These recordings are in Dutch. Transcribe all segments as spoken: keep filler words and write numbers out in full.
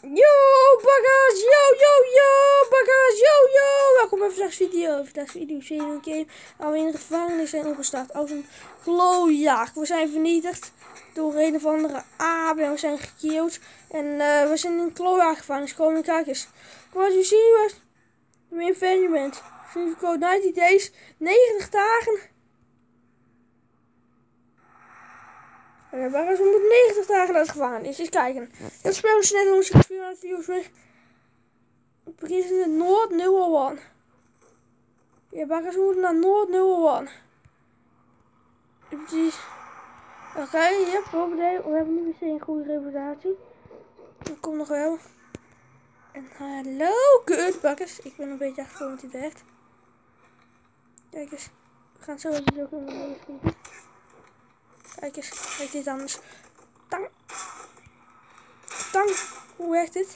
Yo, bakkers, yo, yo, yo, bakkers, yo, yo. Welkom bij vandaag's video. Vandaag's video is een game waar we in de gevangenis zijn opgestart als een glooijaag. We zijn vernietigd door een of andere aap en we zijn gekilld. En uh, we zijn in een glooijaaggevangenis. Kom en kijk eens. Wat u ziet, wat we in venue bent. Sinds code negentig days, negentig dagen. Ja, bakkers, we moeten negentig dagen naar de gevangenis. Eens kijken. Dat spel is net onze vierhonderd views weg. Het begint in het Noord nul één. Ja, bakkers, we moeten naar Noord nul één. Precies. Oké, okay, yep, we hebben nu weer een goede reputatie. Dat komt nog wel. En hallo, kut bakkers. Ik ben een beetje achtergekomen met die werkt. Kijk eens. We gaan zo even zo kunnen schieten. Kijk eens, kijk dit anders. Tang. Tang. Hoe werkt dit?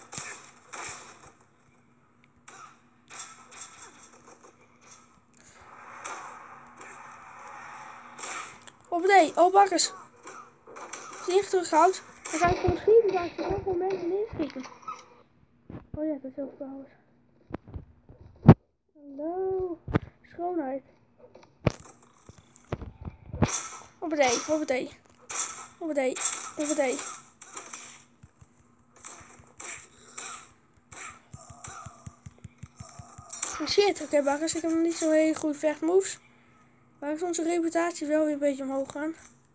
Op de, oh bakkers. Als je echt terughoudt, dan ga ik gewoon schieten. Dan ga ik gewoon mensen inschieten. Oh ja, dat is ook trouwens. Hallo. Schoonheid. Op de, op de. Op de, op de. Shit, oké okay, bakkers, ik heb nog niet zo'n hele goede vechtmoves. Maar is onze reputatie wel weer een beetje omhoog gaan.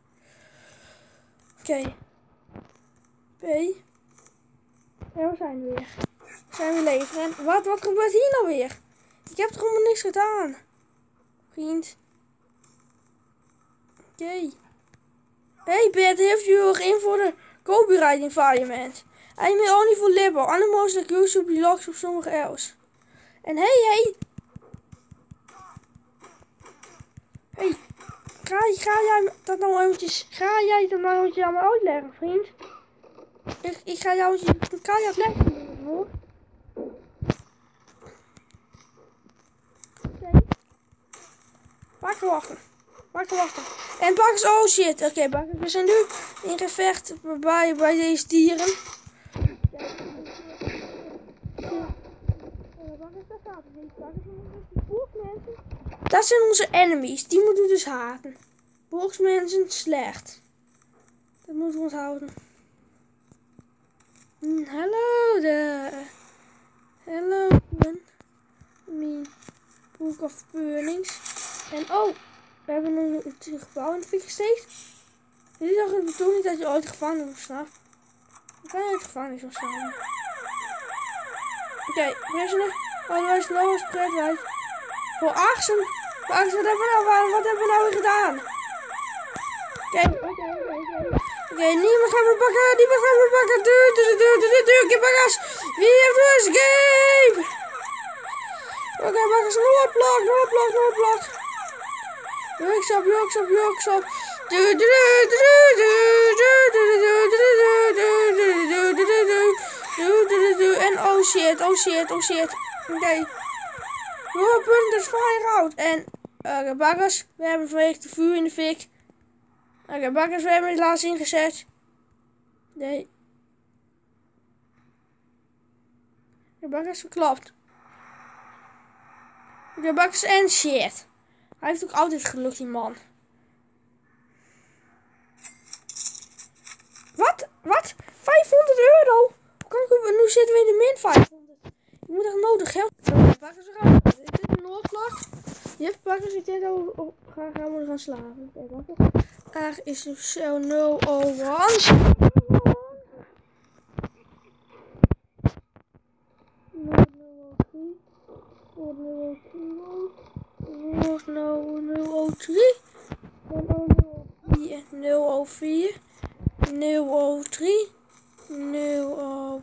Oké. Okay. B. Ja, we zijn we weer. We zijn weer leven. En wat, wat gebeurt hier nou weer? Ik heb toch helemaal niks gedaan. Vriend. Oké. Okay. Hey Bert, heeft u nog in voor de copyright environment? I may only for libel. Animals like you should be locked op sommige else. En hey, hey. Hey. Ga, ga jij dat nou eventjes, ga jij dat nou eventjes aan me uitleggen, vriend? Ik, ik ga jou eens een keihard leggen, hoor. Oké. Okay. Wakker wachten. Wakker wachten. En bakkers, oh shit. Oké, okay, bakkers, we zijn nu in gevecht bij, bij deze dieren. Dat zijn onze enemies. Die moeten we dus haten. Volksmensen slecht. Dat moeten we onthouden. Mm, hallo daar. Hallo. Mijn Book of Burnings. En oh, we hebben nu het gebouw in de fik gesteekt. Dit is toch de bedoeling dat je ooit de gevangenis ontsnapt. Dan kan je uit de gevangenis ontsnappen. Oké, okay, we zijn er. Oh, dat is nou een spread uit. Voor Achtsen. Wat hebben we nou, wat hebben we nou weer gedaan? Oké, oké, oké. Oké, niemand gaat me pakken, niemand gaat me pakken. Duur, duur, duur, duur, duur. Oké, bakkers. Wie heeft dus game? Oké, okay, bakkers. Noordblok, noordblok, noordblok. Jurksop, jurksop, jurksop. Duur, duur, duur, duur, duur, duur, duur, duur, duur, duur, duur, duur. En oh shit, oh shit, oh shit. Oké. Okay. Oh, punt is fire out. En, oké, okay, bakkers, we hebben vanwege de vuur in de fik. Oké, okay, bakkers, we hebben het laatst ingezet. Nee. Oké, okay, bakkers, verklapt. Oké, okay, bakkers en shit. Hij heeft ook altijd geluk, die man. Wat? Wat? vijfhonderd euro? Hoe kan ik, nu zitten we in de min vijfhonderd. Ik moet echt nodig geld. Bakkers, we gaan. Dit is een Noordblok. Jep, bakkers, ik denk dat we oh, gaan, gaan we gaan slapen. Er is een cel nul één. nul nul drie. nul vier. nul drie. nul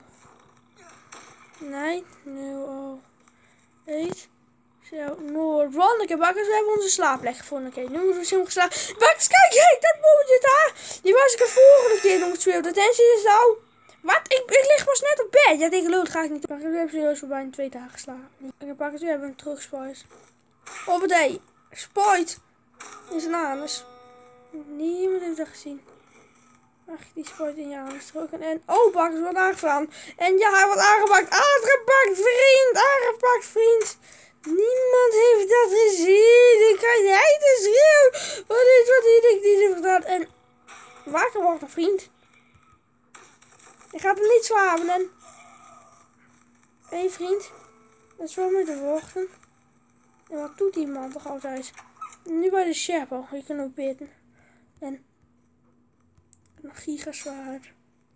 nee, nul acht. Zo, Noord Run. Ik heb bakkers, we hebben onze slaapplek gevonden. Oké, okay, nu moeten we zien geslapen. Bakkers, kijk, kijk, dat bommetje daar. Die was ik de vorige keer nog gespeeld. Dat is nou. Wat? Ik, ik lig pas net op bed. Ja, tegen lul ga ik niet. Bakkers, we hebben serieus voor bijna twee dagen geslapen. Ik heb bakkers, we hebben hem teruggespoord. Op het E. Spoit. In zijn anus. Niemand heeft dat gezien. Mag ik die sport in je handen drukken? En oh, Bakkers wordt aangevaan. En ja, hij wordt aangepakt. Aangepakt, vriend. Aangepakt, vriend. Niemand heeft dat gezien. Ik ga jij te schreeuwen. Wat is wat hij niet heeft gedaan. En wakker wordt, vriend. Ik ga hem niet slapen. En hé, hey, vriend. Dat is wel moeten wachten. En wat doet die man toch altijd? Nu bij de Sherpa. Je kunt ook bidden. En een gigaswaard.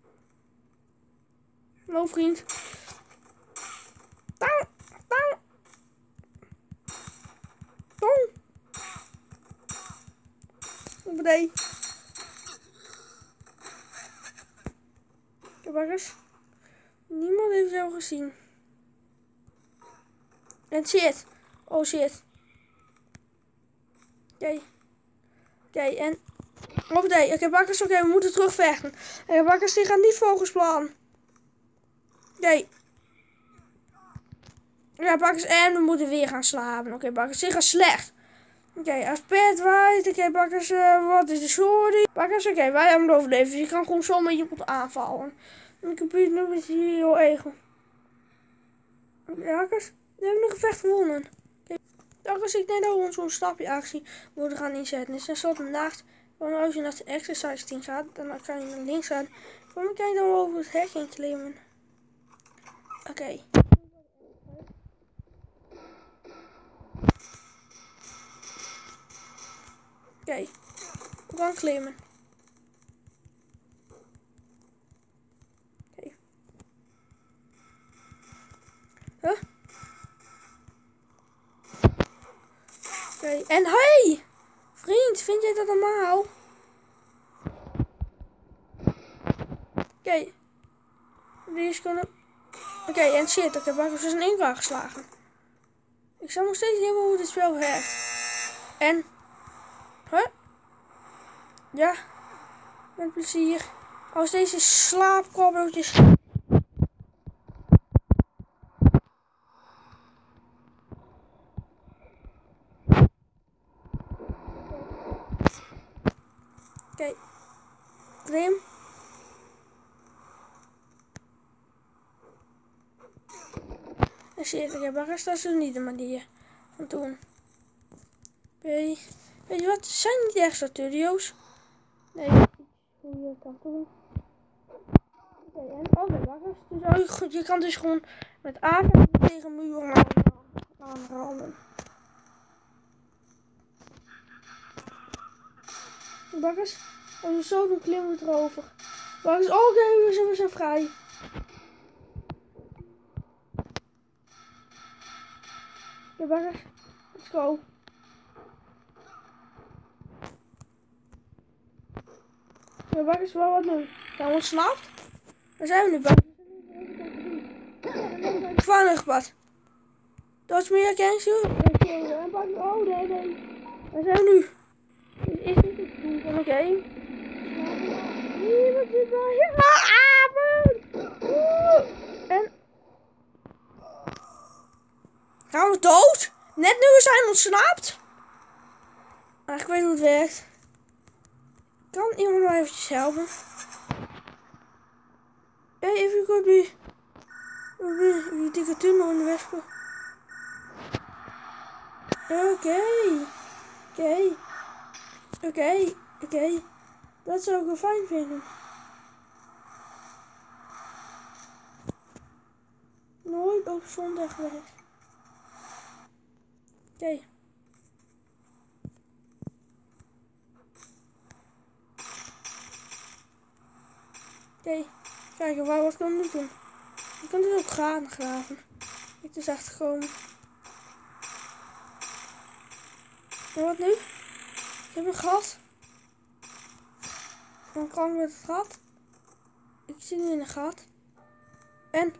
Hallo, vriend. Tang, tang. Tong. Op de. Kijk eens. Niemand heeft jou gezien. En shit. Oh shit. Oké. Okay. Oké, okay, en... Op de. Oké, okay, Bakkers, oké, okay, we moeten terugvechten. Oké, okay, Bakkers, die gaan niet volgens plan. Oké. Okay. Ja, Bakkers, en we moeten weer gaan slapen. Oké, okay, Bakkers, die gaat slecht. Oké, okay, als Pet waait. Oké, okay, Bakkers, uh, wat is de sorry? Bakkers, oké, okay, wij hebben het overleven. Dus je kan gewoon zomaar iemand aanvallen. Ik heb hier nog eens hier heel ego. Bakkers, we hebben een gevecht gewonnen. Bakkers, ik denk dat we ons zo'n stapje actie moeten gaan inzetten. Dus dan zal het nacht, als je naar de exercise team gaat, dan kan je naar links gaan. Dan kan je dan over het hek heen klimmen. Oké. Okay. Oké, okay. We gaan klimmen. Oké. Okay. Huh? Oké, okay. En hey! Vriend, vind jij dat normaal? Oké. Okay. Die is kunnen... Oké, okay, en shit, ik heb Bakkers dus een inbraak geslagen. Ik zou nog steeds niet helemaal hoe dit spel werkt. En... Huh? Ja. Met plezier. Als deze slaapkrabbeltjes... Oké. Okay. Klim. En shit, ik heb Bakkers, dat is dus niet de manier van doen. Oké. Weet je wat? Zijn niet extra studio's? Nee, hoe je het kan doen. Oké, okay, en ook Bakkers. Dus je kan dus gewoon met aanvallen tegen muren aanranden. Bakkers, als we zo doen, klimmen we erover. Bakkers, oké, okay, we, we zijn vrij. Ja, Bakkers, let's go. Ja, Bakkers, wel wat nu? Zijn we ontsnapt? Waar zijn we nu, Bakkers? Gevangenenpad. Dat is meer cancel. Oh, nee, nee. Waar zijn we nu? Is dit het doel van de game? Niemand zit daar. Ja, amen! En... Gaan we dood? Net nu we zijn ontsnapt? Maar ik weet hoe het werkt. Kan iemand mij eventjes helpen? Hé, hey, even goed wie... Die dikke tunnel in de wespen. Oké. Oké. Oké. Oké. Dat zou ik wel fijn vinden. Nooit op zondag geweest. Oké. Okay. Oké. Okay. Kijken, waar wat kan ik nu doen? Je kan dus ook gaan graven. Ik dus echt gekomen. En wat nu? Ik heb een gat. Dan kan ik met het gat. Ik zit nu in een gat. En...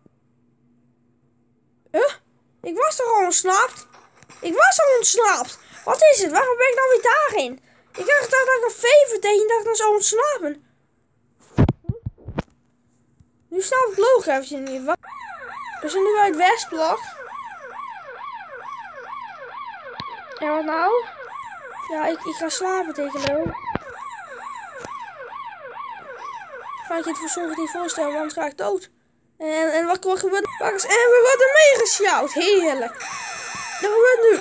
Huh? Ik was toch al ontsnapt? Ik was al ontsnapt. Wat is het? Waarom ben ik nou weer daarin? Ik dacht dat ik een fever deed en dacht dan zo ontsnappen. Nu snap ik logisch niet. We zijn nu bij het Westblok. En wat nou? Ja, ik, ik ga slapen tegen Leo. Ga ik je het voor zorgen niet voorstellen, want anders ga ik dood. En, en wat, wat gebeurt er? En we worden meegesjouwd. Heerlijk. Dat gebeurt nu.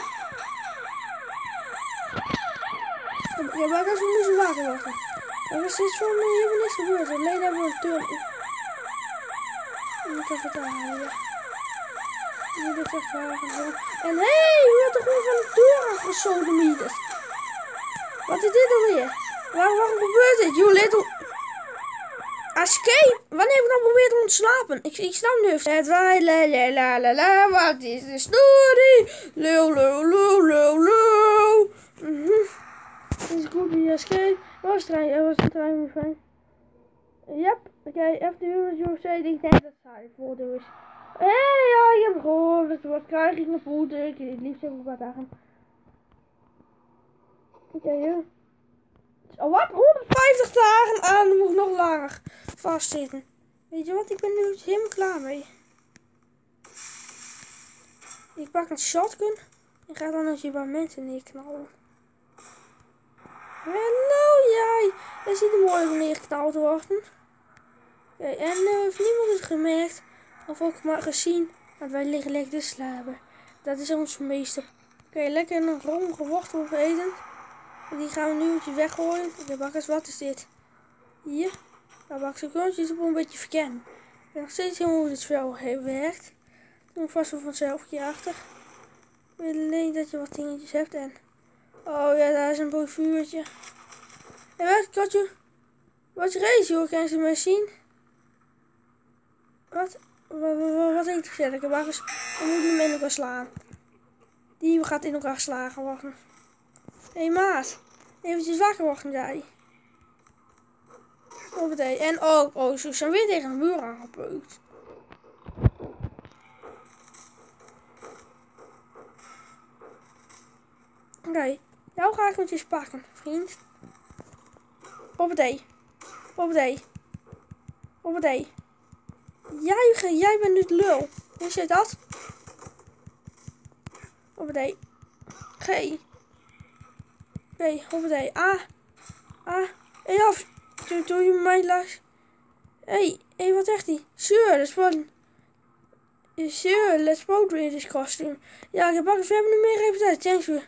Ja, maar als we moeten water wachten. Er is steeds voor me helemaal niks gebeurd. Alleen hebben we een turn. Ik heb het aanhouden. Moet ik echt wagen. En hé, hey, we hebben gewoon van de deur afgesodemieterd. Wat is dit alweer? Waarom, waarom gebeurt dit? You little... Escape? Wanneer heb ik dan geprobeerd te ontslapen? Ik, ik snap nu even. Het waait, la la la la la. Wat is de story? Lul, lul, lul, lul, lul. Mhm. Dit is goed, die escape. Was het trein? Was het trein weer fijn? Yep. Oké, even de huur met U F C. Ik denk dat het saai voordeel is. Hé, hey, ja, ik heb gehoord. Wat krijg ik nog voeten? Ik het liefst even wat dagen. Oké, okay, ja. Oh, wat? honderdvijftig dagen aan, dan moet ik nog langer vastzitten. Weet je wat? Ik ben nu helemaal klaar mee. Ik pak een shotgun en ga dan als je bij mensen neerknallen. Hallo jij! Er ziet er mooi om neergeknald worden. Oké, okay, en uh, heeft niemand het gemerkt of ook maar gezien dat wij liggen lekker te slapen. Dat is ons meeste. Oké, okay, lekker een rommige wortel eten. Die gaan we nu even weggooien. De bakkers, wat is dit? Hier. Nou, bakkers, ik wil het een beetje verkennen. Ik ben nog steeds helemaal hoe dit spel werkt. Doe vast wel vanzelf een keer achter. Ik wil alleen dat je wat dingetjes hebt en... Oh ja, daar is een mooi vuurtje. En welke katje? Wat is race, joh? Kan je ze maar zien? Wat? Wat, wat, wat denk ik verder? De bakkers, dan moet je hem in elkaar slaan. Die gaat in elkaar slagen worden. Hé hey, maat, eventjes wakker worden jij. Wat betekent? En oh, oh, ze zijn weer tegen een muur aangepeukt. Oké, okay, jou ga ik eventjes pakken, vriend. Hoppatee. Hoppatee. Hoppatee. Jij, jij bent nu het lul. Wist je dat? Hoppatee. G. Oké, okay, hoppatee. A. A. Hé, af. Doe, doe je mij las. Hé, hey, hé, hey, wat zegt hij? Sure, dat is fun. Sure, let's both read this costume. Ja, ik heb bakkers, we hebben nu meer reputatie. Thanks for.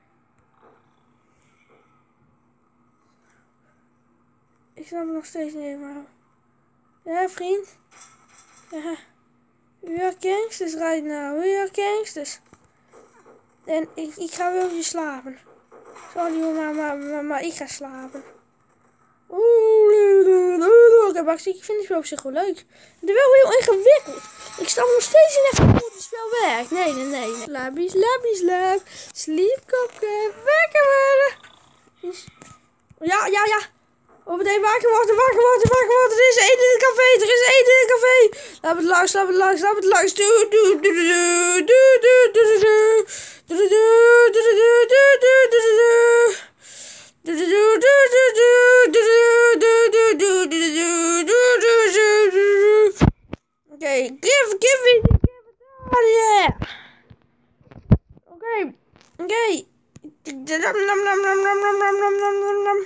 Ik snap het nog steeds niet helemaal. Ja, vriend. Ja. We are gangsters right now. We are gangsters. En ik, ik ga wel even slapen. Sorry hoor, maar, maar, maar, maar ik ga slapen. Oeh, ik vind het spel op zich wel leuk. Het is wel heel ingewikkeld. Ik snap nog steeds niet echt hoe het spel werkt. Nee, nee, nee. nee. Slaapie, slaapie, slaap. Sleepkopje, wekker worden. Ja, ja, ja. Oh, meteen wakker worden, wakker worden, wakker worden. Er is één in het café, er is één in het café. Laat het langs, laat het langs, laat het langs. Doe, doe, doe, doe, doe, doe, doe, doe. Doe, doe, doe, doe, doe, doe, doe, doe. Okay, give, give me, give it out, yeah. Okay, okay. Nom nom nom nom nom nom nom nom nom nom nom.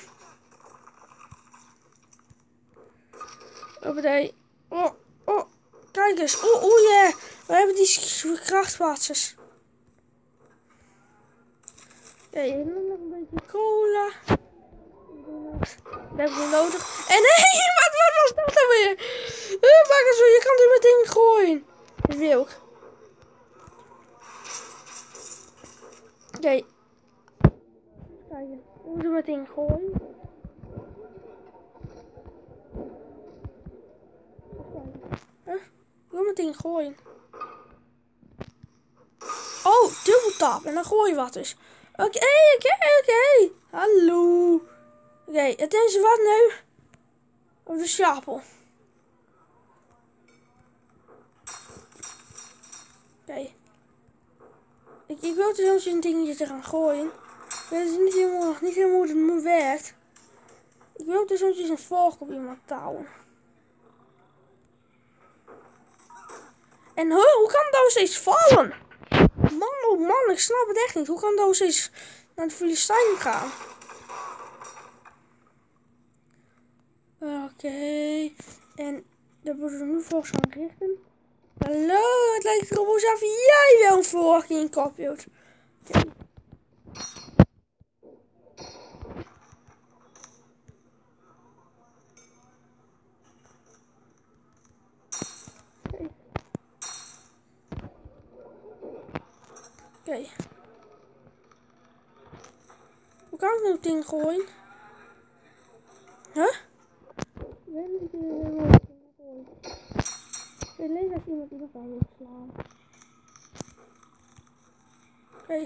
Hoppatee. Oh, oh, kijk eens. Oh, oh yeah. We hebben die krachtwatsers. Oké, okay, nog een beetje cola. Dat heb ik nodig. En hé, hey, wat, wat was dat dan weer? Uh, maak eens zo, je kan er meteen gooien. Dat wil ik. Oké. Okay. Kijk, ik moet er meteen gooien. Huh? Ik wil meteen gooien. Oh, dubbeltap. En dan gooi je wat dus. Oké, okay, oké, okay, oké. Okay. Hallo. Oké, okay, het is wat nu? Op de stapel. Oké. Okay. Ik, ik wil dus een dingetje te gaan gooien. Ik weet dus niet helemaal, niet helemaal hoe het moet werkt. Ik wil dus soms een volk op iemand touwen. En huh, hoe kan dat steeds vallen? Man, oh man, ik snap het echt niet. Hoe kan dat steeds naar de Filistijn gaan? Uh, Oké, Okay. En dan moeten we nu volgens gaan richten. Hallo, het lijkt erop alsof jij wel een verwachting in kop hield. Oké. Okay. Oké. Okay. Hoe kan ik nou het ding gooien? Huh? Ik weet niet of je helemaal het ding gooien. Ik weet alleen dat iemand die nog aan wil slaan. Oké. Okay.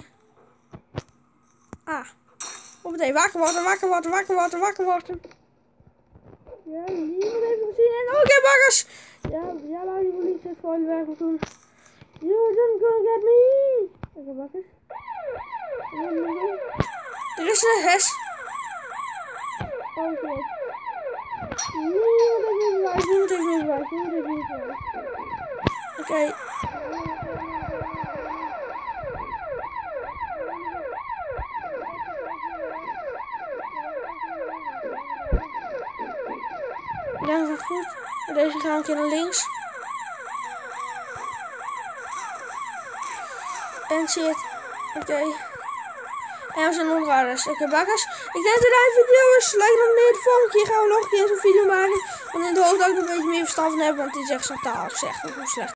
Ah. Op meteen wakker worden, wakker worden, wakker worden, wakker worden. Ja, niemand heeft hem gezien. En oké, okay, bakkers! Ja, ja, laat die politie het gewoon werk doen. You didn't gonna get me! Oké, bakkers. Er is een hes. Oh shit. Niemand heeft me bewijs, niemand heeft me bewijs, niemand heeft me bewijs. Oké. Okay. Ja, dat gaat goed. Deze gaan we een keer naar links. En shit. Oké. Okay. En we zijn onder arrest. Oké, okay, bakkers. Ik denk dat dit een video is. Like nog meer. De volgende keer gaan we nog een keer zo'n video maken. Want in de hoop dat ik er een beetje meer verstand van heb. Want het is echt zo taal. Ik zeg hoe slecht.